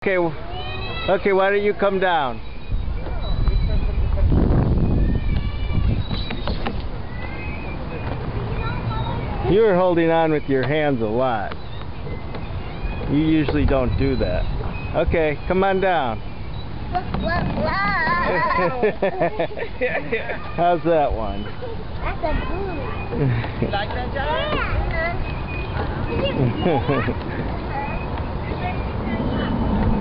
Okay, okay, why don't you come down? You're holding on with your hands a lot. You usually don't do that. Okay, come on down. How's that one? That's a boo. You like that, John? Yeah.